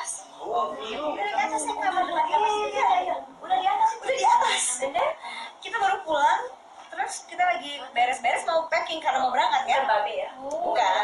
atas. Udah di atas ya, kamar di atas. Iya. Udah di atas. Dan kita baru pulang, terus kita lagi beres-beres mau packing karena mau berangkat kan? Babe ya? Bukan.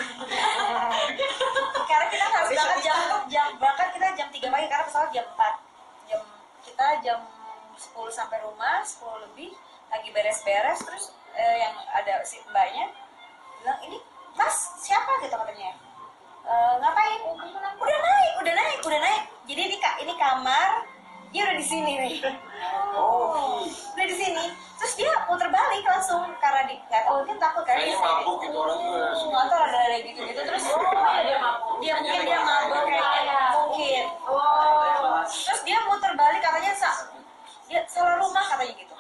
Karena kita harus berangkat berangkat kita jam 3 pagi karena pesawat jam 4. Kita jam 10 sampai rumah, 10 lebih lagi beres-beres, terus yang ada si mbaknya bilang, ini mas siapa gitu katanya. Ngapain? Udah naik. Jadi ini kamar, dia udah di sini nih. Udah di sini. Terus dia puter balik langsung karena nggak tahu, mungkin takut kan? Kayaknya mabuk gitu orangnya. Nggak tahu ada gitu. Terus dia mungkin mabuk kayaknya mungkin. Terus dia muter balik katanya dia salah rumah katanya gitu.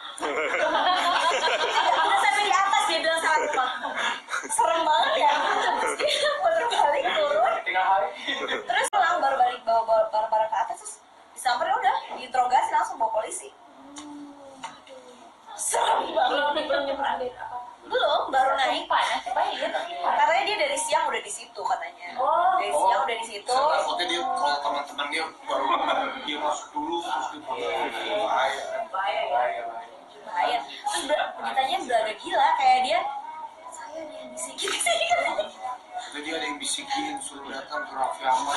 Udah sampai di atas dia bilang salah rumah. Serem banget ya. Terus dia muter balik turun. Terus pulang baru balik bawa barang-barang ke atas, terus disamperin udah diinterogasi langsung bawa polisi. Serem banget. Belum, baru naik. Katanya dia dari siang udah di situ katanya. Dari siang udah di situ. Takutnya dia kalau teman-teman dia baru dia masuk dulu terus dia bahaya. Terus ditanya udah agak gila kayak dia, saya ada yang bisikin sih katanya. Jadi ada yang bisikin suruh datang ke Raffi Ahmad.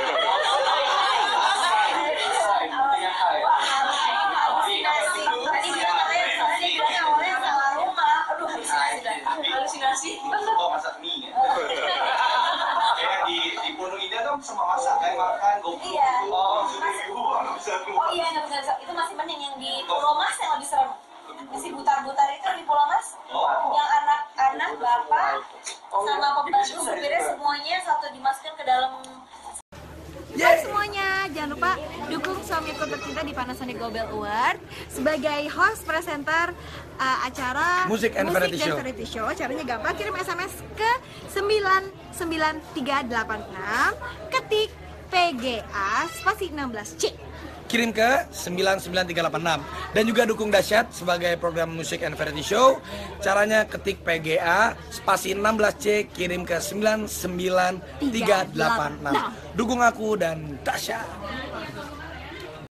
Halusinasi. Tadi bilang katanya awalnya salah rumah. Aduh, halusinasi. Suka masak mie ya. Kayak di Pondok Indah kan sama masak kayak makan GoPro. Iya. Oh iya, nggak bisa. Itu masih mending yang di Pulau Mas yang lebih serem. Masih butar-butar itu di Pulau Mas. Yang anak-anak, bapak, sama pembantu supirnya semuanya satu dimasukkan ke dalam. Hai semuanya, jangan lupa dukung Suamiku Tercinta di Panasonic Global Award sebagai host presenter acara Musik and Variety Show. Caranya gampang, kirim SMS ke 99386, ketik PGA spasi 16C. Kirim ke 99386 dan juga dukung Dahsyat sebagai program Musik and Variety Show. Caranya ketik PGA spasi 16C, kirim ke 99386. Dukung aku dan Dahsyat.